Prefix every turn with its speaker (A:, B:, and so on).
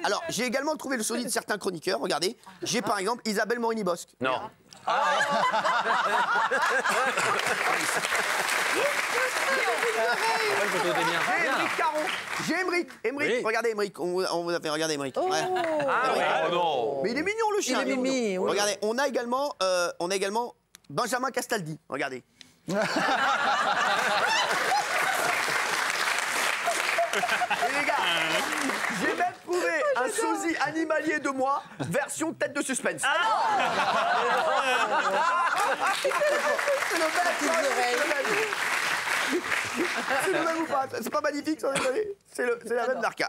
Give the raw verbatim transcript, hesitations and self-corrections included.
A: Alors, j'ai également trouvé le sosie de certains chroniqueurs. Regardez. J'ai par exemple Isabelle Morini-Bosque.
B: Non.
A: Ah. J'ai Émeric Caron. J'ai Émeric. Émeric, oui. Regardez Émeric. On, on vous a fait regarder Émeric.
C: Oh.
A: Ouais.
B: Ah, oui. Oh non.
A: Mais il est mignon le chien.
C: Il est mimi, oui.
A: Regardez, on a également, euh, on a également Benjamin Castaldi. Regardez. Et les gars, j'ai même trouvé un sosie animalier de moi, version tête de suspense. Ah. C'est le même, c'est le même. C'est le même ou pas? C'est pas magnifique, sans déconner. C'est la même marque.